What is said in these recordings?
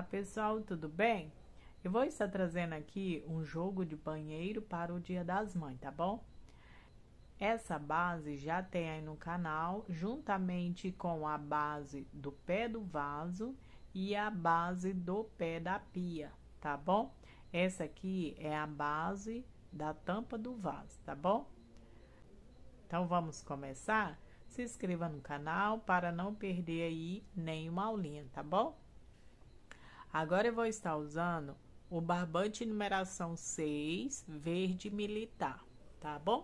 Olá pessoal, tudo bem? Eu vou estar trazendo aqui um jogo de banheiro para o Dia das Mães, tá bom? Essa base já tem aí no canal, juntamente com a base do pé do vaso e a base do pé da pia, tá bom? Essa aqui é a base da tampa do vaso, tá bom? Então vamos começar? Se inscreva no canal para não perder aí nenhuma aulinha, tá bom? Agora eu vou estar usando o barbante numeração 6, verde militar, tá bom?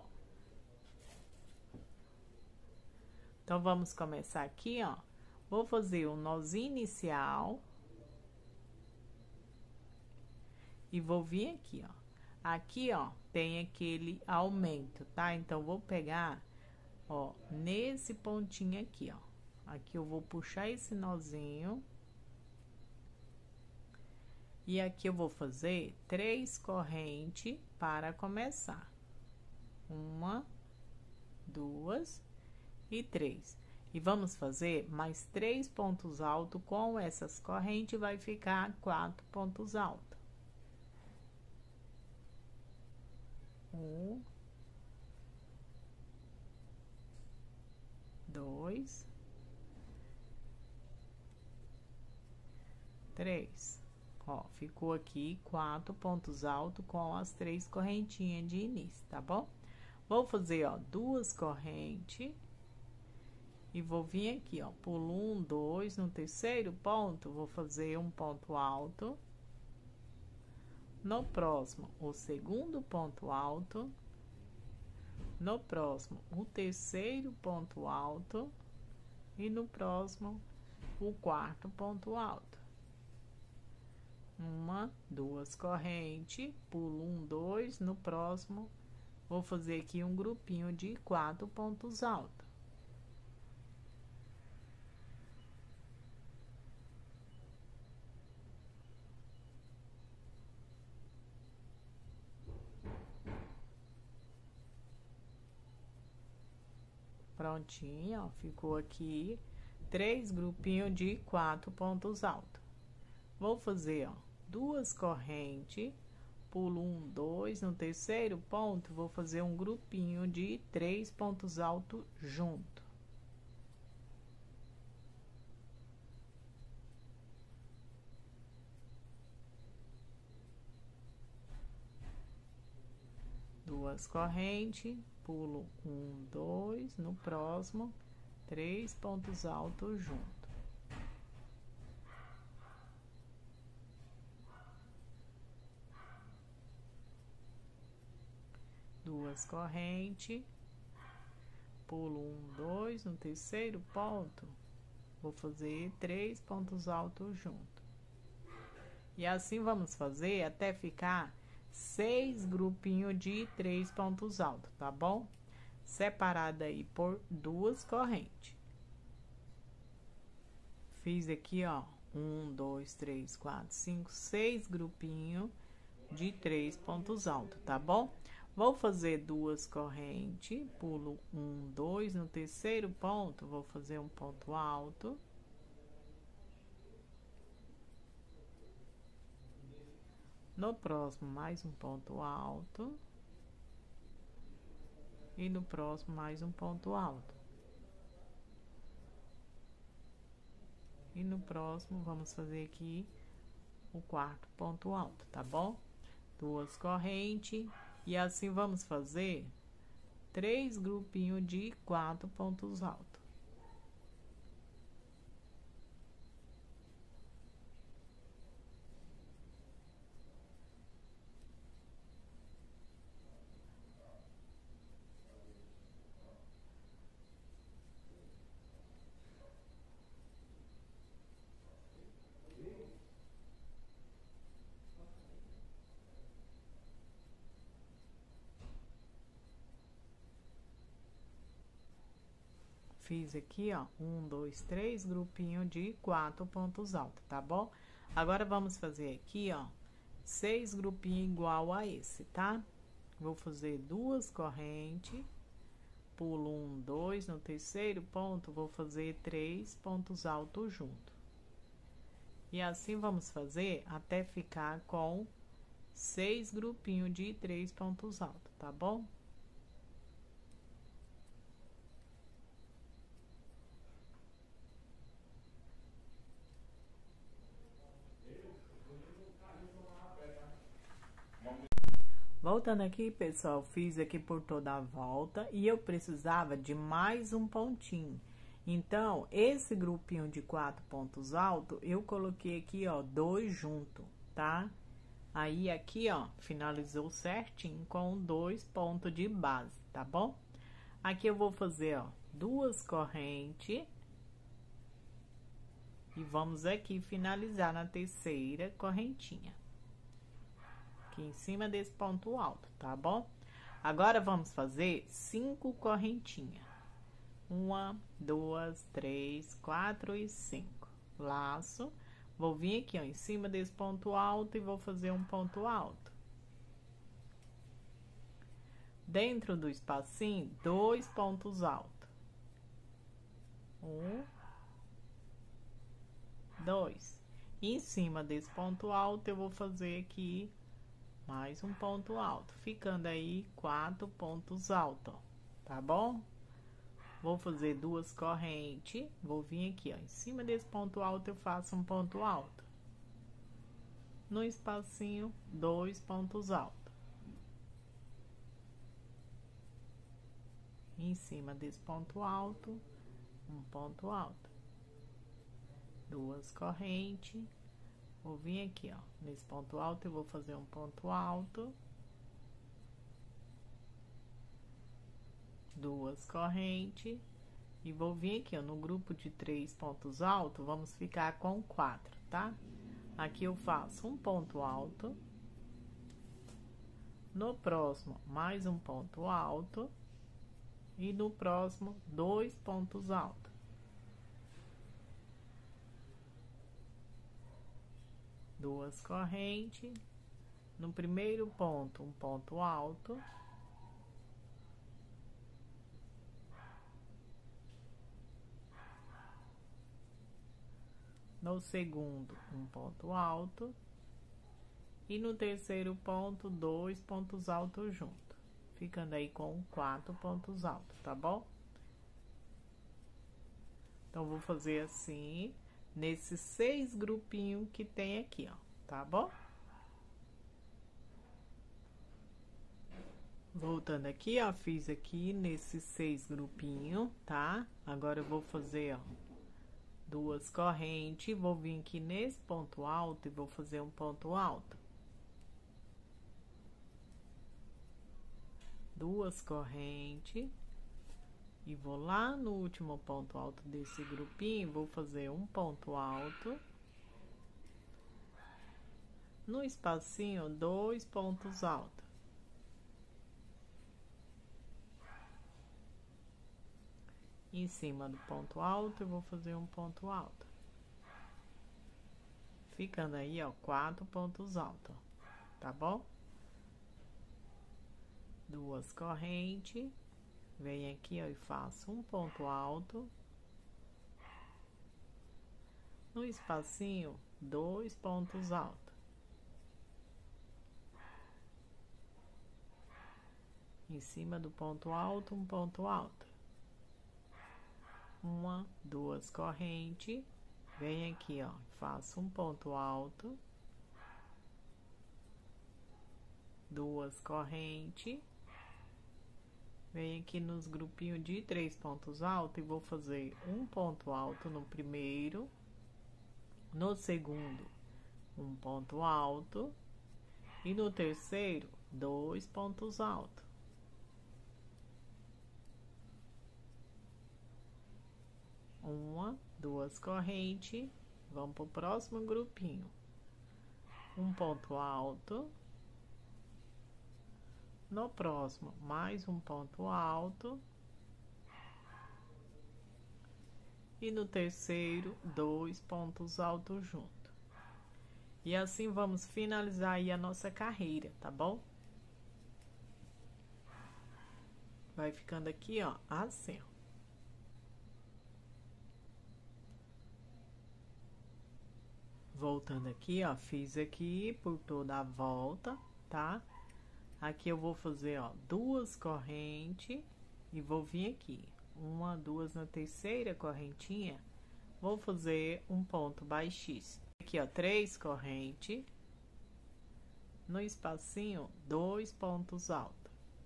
Então, vamos começar aqui, ó. Vou fazer o nozinho inicial. E vou vir aqui, ó. Aqui, ó, tem aquele aumento, tá? Então, vou pegar, ó, nesse pontinho aqui, ó. Aqui eu vou puxar esse nozinho. E aqui eu vou fazer 3 correntes para começar. 1, 2 e 3. E vamos fazer mais 3 pontos altos com essas correntes, vai ficar 4 pontos altos. 1, 2, 3. Ó, ficou aqui 4 pontos altos com as 3 correntinhas de início, tá bom? Vou fazer, ó, 2 correntes. E vou vir aqui, ó, pulo 1, 2, no terceiro ponto, vou fazer um ponto alto. No próximo, o segundo ponto alto. No próximo, o terceiro ponto alto. E no próximo, o quarto ponto alto. 1, 2 correntes, pulo 1, 2, no próximo, vou fazer aqui um grupinho de 4 pontos altos. Prontinho, ó, ficou aqui 3 grupinhos de 4 pontos altos. Vou fazer, ó, 2 correntes, pulo 1, 2, no terceiro ponto, vou fazer um grupinho de 3 pontos altos junto. Duas correntes, pulo 1, 2, no próximo, 3 pontos altos junto. Duas correntes, pulo 1, 2, no terceiro ponto, vou fazer 3 pontos altos junto. E assim vamos fazer até ficar 6 grupinhos de 3 pontos altos, tá bom? Separada aí por 2 correntes. Fiz aqui, ó, 1, 2, 3, 4, 5, 6 grupinhos de 3 pontos altos, tá bom? Vou fazer 2 correntes, pulo 1, 2, no terceiro ponto, vou fazer um ponto alto. No próximo, mais um ponto alto. E no próximo, mais um ponto alto. E no próximo, vamos fazer aqui o quarto ponto alto, tá bom? 2 correntes. E assim vamos fazer 3 grupinhos de 4 pontos altos. Fiz aqui, ó, 1, 2, 3 grupinhos de 4 pontos altos, tá bom? Agora, vamos fazer aqui, ó, 6 grupinhos igual a esse, tá? Vou fazer 2 correntes, pulo 1, 2, no terceiro ponto, vou fazer 3 pontos altos junto. E assim vamos fazer até ficar com 6 grupinhos de 3 pontos altos, tá bom? Voltando aqui, pessoal, fiz aqui por toda a volta e eu precisava de mais um pontinho. Então, esse grupinho de 4 pontos altos, eu coloquei aqui, ó, 2 junto, tá? Aí, aqui, ó, finalizou certinho com 2 pontos de base, tá bom? Aqui eu vou fazer, ó, 2 correntes. E vamos aqui finalizar na terceira correntinha. Aqui em cima desse ponto alto, tá bom? Agora, vamos fazer 5 correntinhas. 1, 2, 3, 4 e 5. Laço. Vou vir aqui, ó, em cima desse ponto alto e vou fazer um ponto alto. Dentro do espacinho, 2 pontos altos. 1, 2. E em cima desse ponto alto, eu vou fazer aqui mais um ponto alto, ficando aí 4 pontos altos, ó, tá bom? Vou fazer 2 correntes, vou vir aqui, ó, em cima desse ponto alto eu faço um ponto alto. No espacinho, 2 pontos altos. Em cima desse ponto alto, um ponto alto. 2 correntes. Vou vir aqui, ó, nesse ponto alto, eu vou fazer um ponto alto. 2 correntes. E vou vir aqui, ó, no grupo de 3 pontos altos, vamos ficar com 4, tá? Aqui eu faço um ponto alto. No próximo, mais um ponto alto. E no próximo, 2 pontos altos. Duas correntes. No primeiro ponto, um ponto alto. No segundo, um ponto alto. E no terceiro ponto, 2 pontos altos junto, ficando aí com 4 pontos altos, tá bom? Então, vou fazer assim, nesses 6 grupinhos que tem aqui, ó, tá bom? Voltando aqui, ó, fiz aqui nesses 6 grupinhos, tá? Agora eu vou fazer, ó, 2 correntes, vou vir aqui nesse ponto alto e vou fazer um ponto alto. 2 correntes. E vou lá no último ponto alto desse grupinho, vou fazer um ponto alto. No espacinho, 2 pontos altos. Em cima do ponto alto, eu vou fazer um ponto alto. Ficando aí, ó, 4 pontos altos, tá bom? 2 correntes. Venho aqui, ó, e faço um ponto alto. No espacinho, 2 pontos altos. Em cima do ponto alto, um ponto alto. 1, 2 correntes. Venho aqui, ó, faço um ponto alto. 2 correntes. Venho aqui nos grupinhos de 3 pontos altos e vou fazer um ponto alto no primeiro. No segundo, um ponto alto. E no terceiro, 2 pontos altos. Uma, 2 correntes. Vamos pro próximo grupinho. Um ponto alto. No próximo, mais um ponto alto. E no terceiro, 2 pontos altos junto. E assim vamos finalizar aí a nossa carreira, tá bom? Vai ficando aqui, ó, assim, ó. Voltando aqui, ó, fiz aqui por toda a volta, tá? Aqui eu vou fazer, ó, 2 correntes e vou vir aqui, 1, 2 na terceira correntinha, vou fazer um ponto baixíssimo. Aqui, ó, 3 correntes, no espacinho, 2 pontos altos.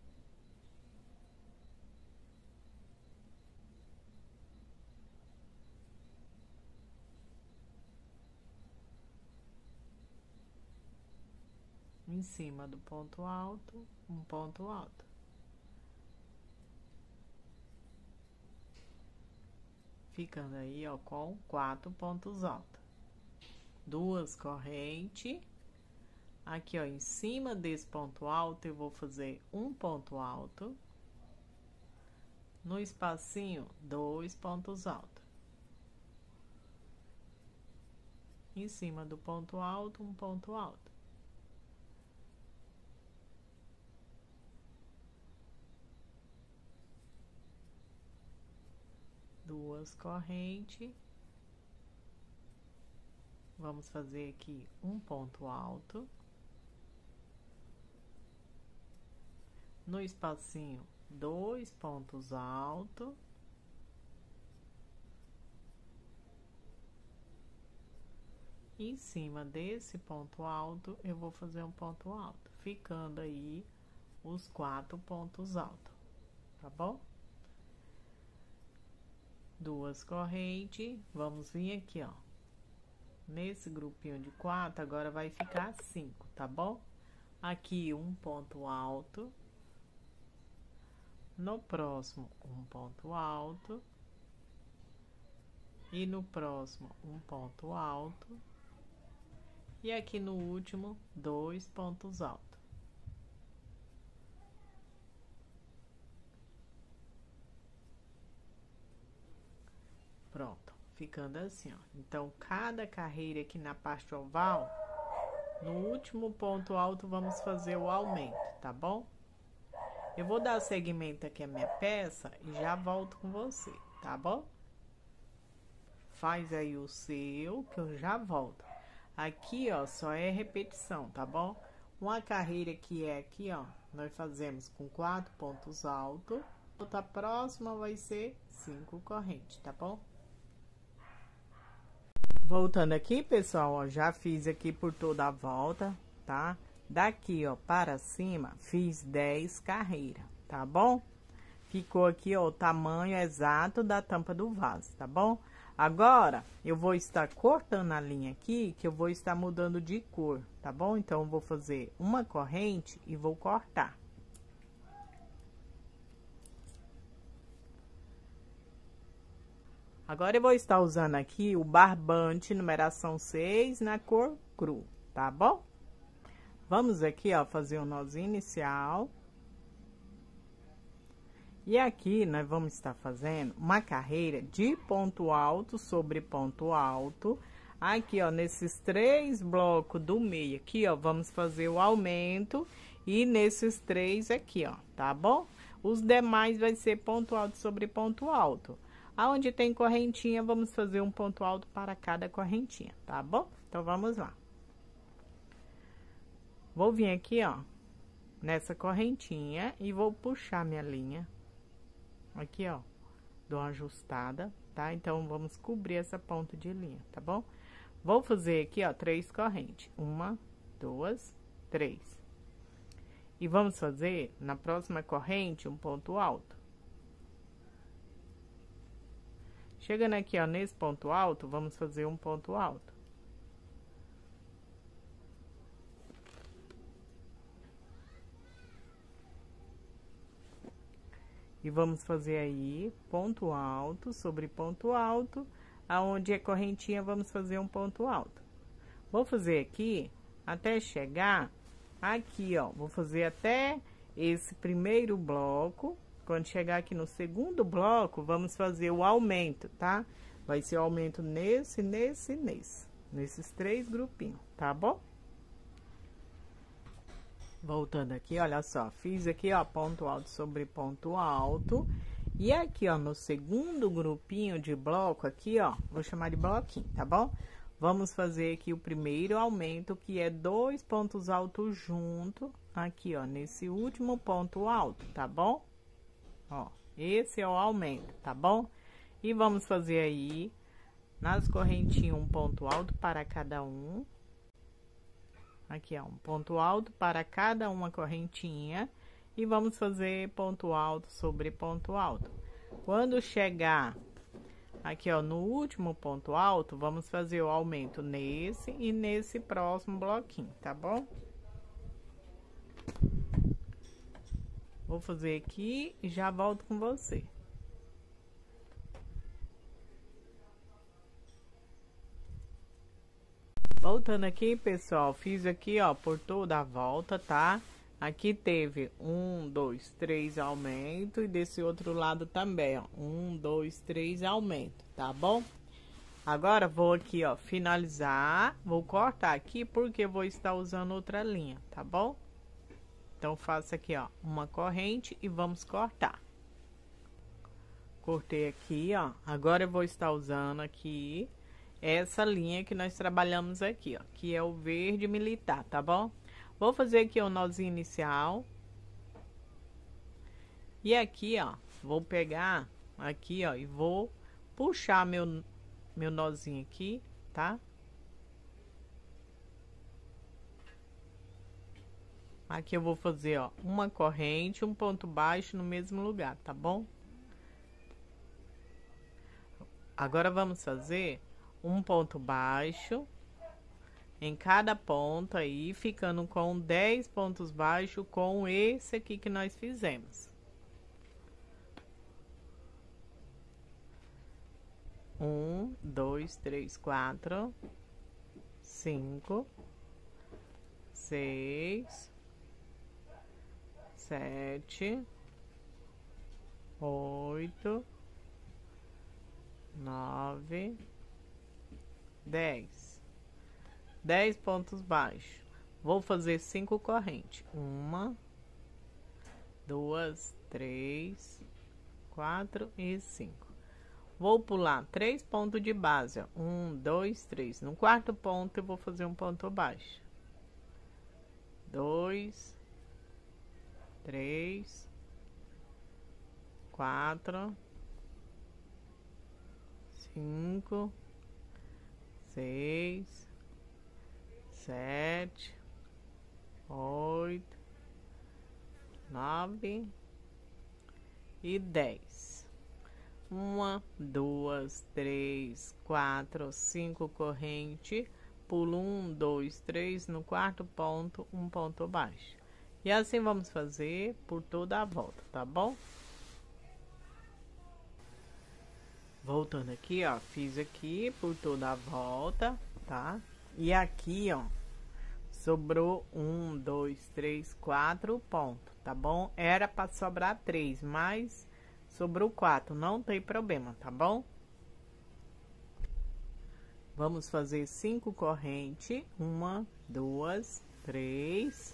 Em cima do ponto alto, um ponto alto. Ficando aí, ó, com 4 pontos altos. 2 correntes. Aqui, ó, em cima desse ponto alto, eu vou fazer um ponto alto. No espacinho, 2 pontos altos. Em cima do ponto alto, um ponto alto. Duas correntes. Vamos fazer aqui um ponto alto. No espacinho, 2 pontos altos. Em cima desse ponto alto, eu vou fazer um ponto alto, ficando aí os 4 pontos altos, tá bom? 2 correntes, vamos vir aqui, ó, nesse grupinho de 4, agora vai ficar 5, tá bom? Aqui um ponto alto, no próximo um ponto alto, e no próximo um ponto alto, e aqui no último 2 pontos altos. Pronto, ficando assim, ó. Então, cada carreira aqui na parte oval, no último ponto alto, vamos fazer o aumento, tá bom? Eu vou dar segmento aqui à minha peça e já volto com você, tá bom? Faz aí o seu, que eu já volto. Aqui, ó, só é repetição, tá bom? Uma carreira que é aqui, ó, nós fazemos com 4 pontos altos. Outra próxima vai ser 5 correntes, tá bom? Voltando aqui, pessoal, ó, já fiz aqui por toda a volta, tá? Daqui, ó, para cima, fiz 10 carreiras, tá bom? Ficou aqui, ó, o tamanho exato da tampa do vaso, tá bom? Agora, eu vou estar cortando a linha aqui, que eu vou estar mudando de cor, tá bom? Então, eu vou fazer uma corrente e vou cortar. Agora, eu vou estar usando aqui o barbante numeração 6 na cor cru, tá bom? Vamos aqui, ó, fazer o nozinho inicial. E aqui, nós vamos estar fazendo uma carreira de ponto alto sobre ponto alto. Aqui, ó, nesses 3 blocos do meio aqui, ó, vamos fazer o aumento. E nesses 3 aqui, ó, tá bom? Os demais vai ser ponto alto sobre ponto alto. Aonde tem correntinha, vamos fazer um ponto alto para cada correntinha, tá bom? Então, vamos lá. Vou vir aqui, ó, nessa correntinha e vou puxar minha linha. Aqui, ó, dou uma ajustada, tá? Então, vamos cobrir essa ponta de linha, tá bom? Vou fazer aqui, ó, 3 correntes. 1, 2, 3. E vamos fazer, na próxima corrente, um ponto alto. Chegando aqui, ó, nesse ponto alto, vamos fazer um ponto alto. E vamos fazer aí ponto alto sobre ponto alto, aonde é correntinha, vamos fazer um ponto alto. Vou fazer aqui até chegar aqui, ó, vou fazer até esse primeiro bloco. Quando chegar aqui no segundo bloco, vamos fazer o aumento, tá? Vai ser o aumento nesses 3 grupinhos, tá bom? Voltando aqui, olha só, fiz aqui, ó, ponto alto sobre ponto alto. E aqui, ó, no segundo grupinho de bloco aqui, ó, vou chamar de bloquinho, tá bom? Vamos fazer aqui o primeiro aumento, que é 2 pontos altos junto, aqui, ó, nesse último ponto alto, tá bom? Ó, esse é o aumento, tá bom? E vamos fazer aí, nas correntinhas, um ponto alto para cada um. Aqui, ó, um ponto alto para cada uma correntinha. E vamos fazer ponto alto sobre ponto alto. Quando chegar aqui, ó, no último ponto alto, vamos fazer o aumento nesse e nesse próximo bloquinho, tá bom? Vou fazer aqui e já volto com você. Voltando aqui, pessoal, fiz aqui, ó, por toda a volta, tá? Aqui teve 1, 2, 3 aumento e desse outro lado também, ó, 1, 2, 3 aumento, tá bom? Agora vou aqui, ó, finalizar, vou cortar aqui porque vou estar usando outra linha, tá bom? Então faço aqui, ó, uma corrente e vamos cortar. Cortei aqui, ó, agora eu vou estar usando aqui essa linha que nós trabalhamos aqui, ó, que é o verde militar, tá bom? Vou fazer aqui o nozinho inicial. E aqui, ó, vou pegar aqui, ó, e vou puxar meu nozinho aqui, tá? Aqui eu vou fazer, ó, uma corrente, um ponto baixo no mesmo lugar, tá bom? Agora vamos fazer um ponto baixo em cada ponto aí, ficando com 10 pontos baixos com esse aqui que nós fizemos. 1, 2, 3, 4, 5, 6, 7, 8, 9, 10. 10 pontos baixos. Vou fazer 5 correntes. 1, 2, 3, 4 e 5. Vou pular 3 pontos de base, ó. 1, 2, 3. No quarto ponto eu vou fazer um ponto baixo. 2, 3, 4, 5, 6, 7, 8, 9 e 10. 1, 2, 3, 4, 5 corrente, pulo 1, 2, 3 no quarto ponto, um ponto baixo. E assim vamos fazer por toda a volta, tá bom? Voltando aqui, ó, fiz aqui por toda a volta, tá? E aqui, ó, sobrou 1, 2, 3, 4 pontos, tá bom? Era para sobrar 3, mas sobrou 4, não tem problema, tá bom? Vamos fazer 5 correntes, 1, 2, 3,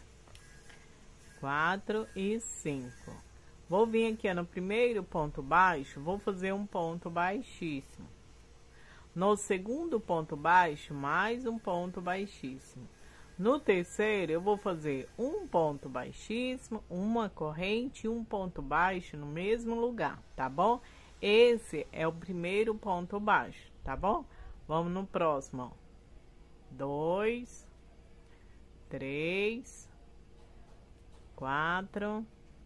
4 e 5. Vou vir aqui, ó, no primeiro ponto baixo, vou fazer um ponto baixíssimo. No segundo ponto baixo, mais um ponto baixíssimo. No terceiro, eu vou fazer um ponto baixíssimo, uma corrente e um ponto baixo no mesmo lugar, tá bom? Esse é o primeiro ponto baixo, tá bom? Vamos no próximo, ó. 2, 3, 4,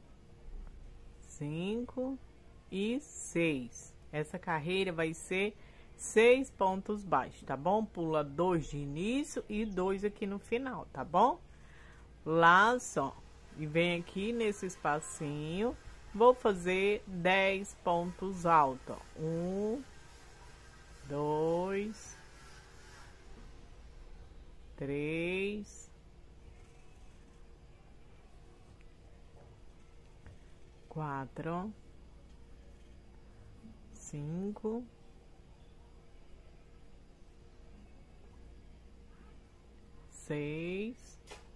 5 e 6. Essa carreira vai ser 6 pontos baixos, tá bom? Pula 2 de início e 2 aqui no final, tá bom? Laço, ó, e vem aqui nesse espacinho, vou fazer 10 pontos altos, ó. 1, 2, 3, 4, 5, 6,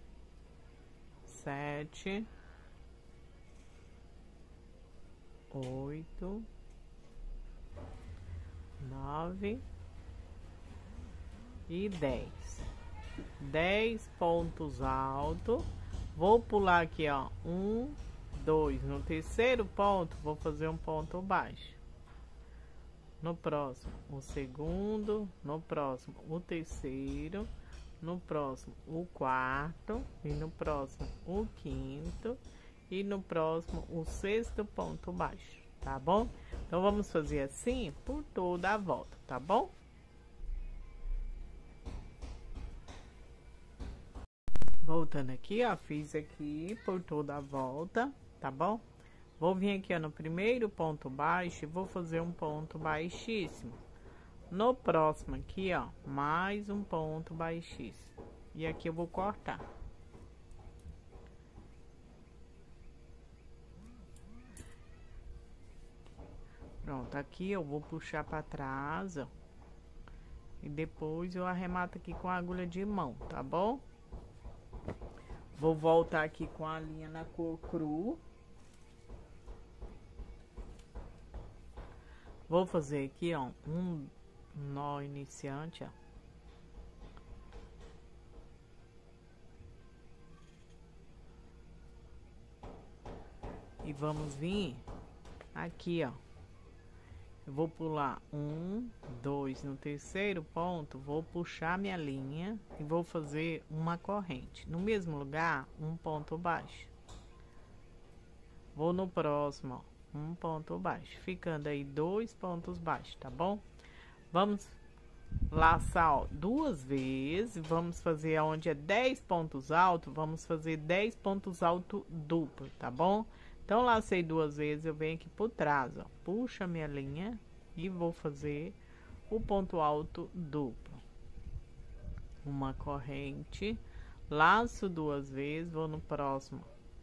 7, 8, 9 e 10 pontos altos. Vou pular aqui, ó, 1, 2. No terceiro ponto, vou fazer um ponto baixo. No próximo, o segundo. No próximo, o terceiro. No próximo, o quarto. E no próximo, o quinto. E no próximo, o sexto ponto baixo, tá bom? Então, vamos fazer assim por toda a volta, tá bom? Voltando aqui, ó, fiz aqui por toda a volta, tá bom? Vou vir aqui, ó, no primeiro ponto baixo e vou fazer um ponto baixíssimo. No próximo aqui, ó, mais um ponto baixíssimo. E aqui eu vou cortar. Pronto, aqui eu vou puxar para trás, ó. E depois eu arremato aqui com a agulha de mão, tá bom? Vou voltar aqui com a linha na cor cru. Vou fazer aqui, ó, um nó iniciante, ó. E vamos vir aqui, ó. Eu vou pular 1, 2, no terceiro ponto, vou puxar minha linha e vou fazer uma corrente. No mesmo lugar, um ponto baixo. Vou no próximo, ó, um ponto baixo, ficando aí 2 pontos baixos, tá bom? Vamos laçar, ó, 2 vezes, vamos fazer onde é 10 pontos altos, vamos fazer 10 pontos altos duplo, tá bom? Então, lacei 2 vezes, eu venho aqui por trás, ó, puxo a minha linha e vou fazer o ponto alto duplo. Uma corrente, laço 2 vezes, vou no próximo,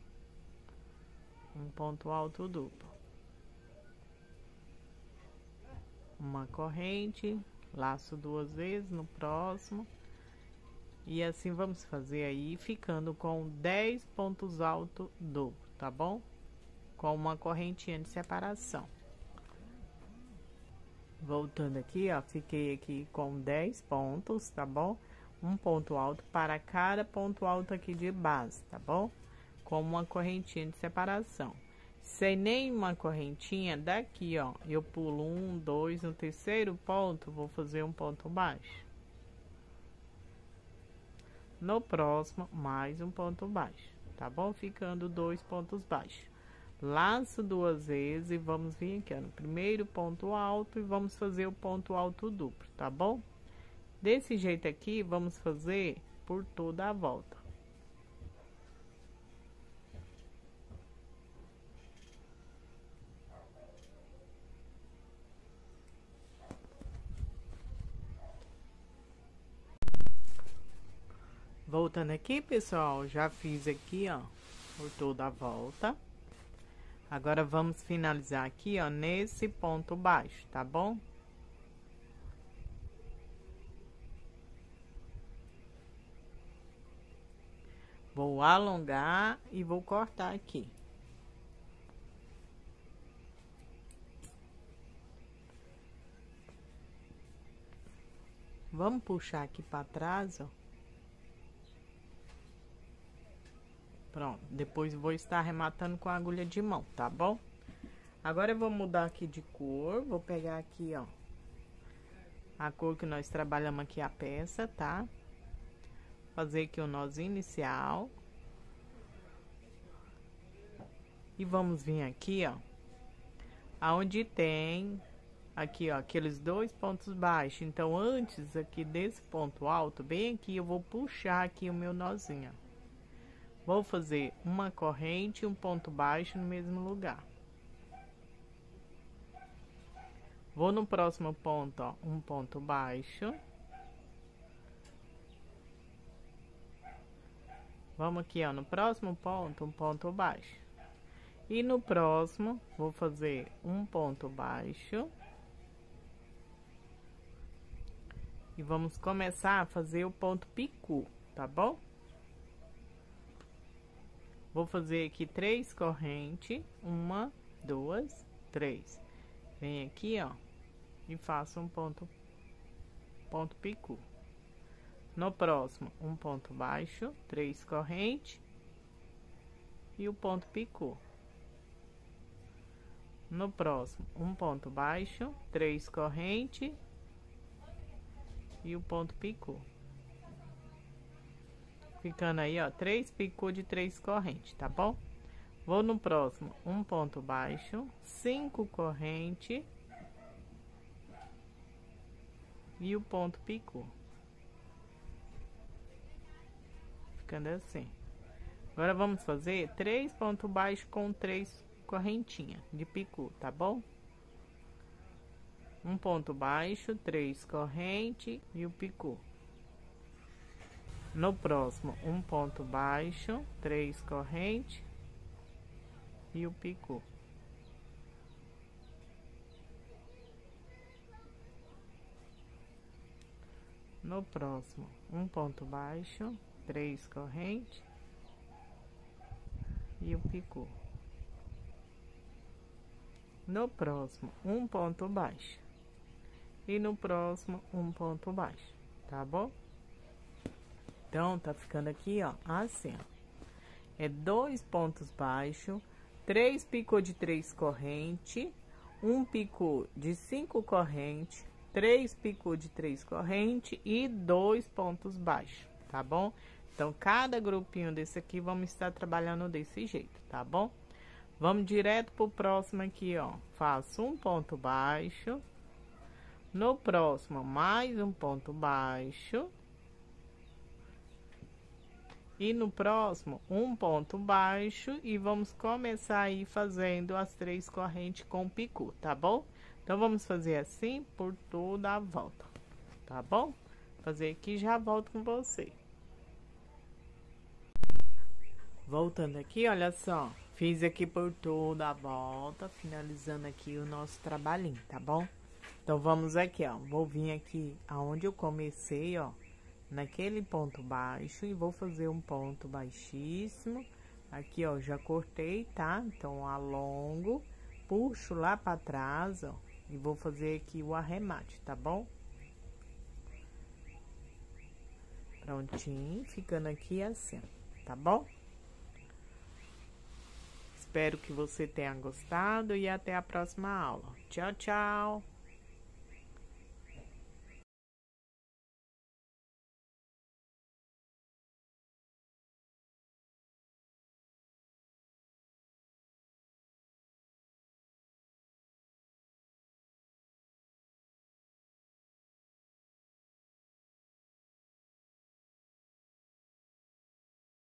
um ponto alto duplo. Uma corrente, laço 2 vezes no próximo. E assim vamos fazer aí, ficando com 10 pontos altos duplo, tá bom? Com uma correntinha de separação. Voltando aqui, ó, fiquei aqui com 10 pontos, tá bom? Um ponto alto para cada ponto alto aqui de base, tá bom? Com uma correntinha de separação. Sem nenhuma correntinha, daqui, ó, eu pulo 1, 2, no terceiro ponto, vou fazer um ponto baixo. No próximo, mais um ponto baixo, tá bom? Ficando 2 pontos baixos. Laço 2 vezes e vamos vir aqui, ó, no primeiro ponto alto e vamos fazer o ponto alto duplo, tá bom? Desse jeito aqui, vamos fazer por toda a volta. Voltando aqui, pessoal, já fiz aqui, ó, por toda a volta. Agora, vamos finalizar aqui, ó, nesse ponto baixo, tá bom? Vou alongar e vou cortar aqui. Vamos puxar aqui pra trás, ó. Pronto, depois vou estar arrematando com a agulha de mão, tá bom? Agora eu vou mudar aqui de cor, vou pegar aqui, ó, a cor que nós trabalhamos aqui a peça, tá? Fazer aqui o nozinho inicial. E vamos vir aqui, ó, aonde tem aqui, ó, aqueles 2 pontos baixos. Então, antes aqui desse ponto alto, bem aqui, eu vou puxar aqui o meu nozinho, ó. Vou fazer uma corrente e um ponto baixo no mesmo lugar. Vou no próximo ponto, ó, um ponto baixo. Vamos aqui, ó, no próximo ponto, um ponto baixo. E no próximo, vou fazer um ponto baixo. E vamos começar a fazer o ponto picu, tá bom? Vou fazer aqui 3 correntes, 1, 2, 3. Vem aqui, ó, e faço um ponto picu. No próximo, um ponto baixo, 3 correntes e o ponto picô. No próximo, um ponto baixo, 3 correntes e o ponto picô. Ficando aí, ó, 3 picô de 3 correntes, tá bom? Vou no próximo, um ponto baixo, 5 correntes e o ponto picô. Ficando assim. Agora vamos fazer 3 pontos baixos com 3 correntinhas de picô, tá bom? Um ponto baixo, 3 correntes e o picô. No próximo, um ponto baixo, 3 correntes e o picô. No próximo, um ponto baixo, 3 correntes e o picô. No próximo, um ponto baixo. E no próximo, um ponto baixo, tá bom? Então, tá ficando aqui, ó, assim, ó. É 2 pontos baixos, 3 picô de 3 correntes, um picô de 5 correntes, 3 picô de 3 correntes e 2 pontos baixos, tá bom? Então, cada grupinho desse aqui, vamos estar trabalhando desse jeito, tá bom? Vamos direto pro próximo aqui, ó. Faço um ponto baixo. No próximo, mais um ponto baixo. E no próximo, um ponto baixo. E vamos começar aí fazendo as 3 correntes com picô, tá bom? Então, vamos fazer assim por toda a volta, tá bom? Vou fazer aqui e já volto com você. Voltando aqui, olha só. Fiz aqui por toda a volta, finalizando aqui o nosso trabalhinho, tá bom? Então, vamos aqui, ó. Vou vir aqui aonde eu comecei, ó. Naquele ponto baixo e vou fazer um ponto baixíssimo. Aqui, ó, já cortei, tá? Então, alongo, puxo lá pra trás, ó. E vou fazer aqui o arremate, tá bom? Prontinho, ficando aqui assim, tá bom? Espero que você tenha gostado e até a próxima aula. Tchau, tchau!